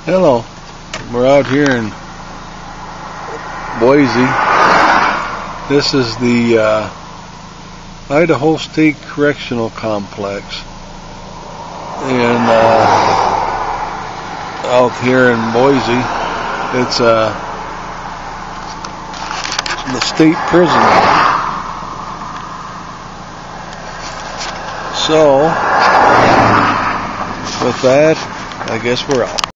Hello, we're out here in Boise. This is the Idaho State Correctional Complex, and out here in Boise, it's the state prison. So, with that, I guess we're out.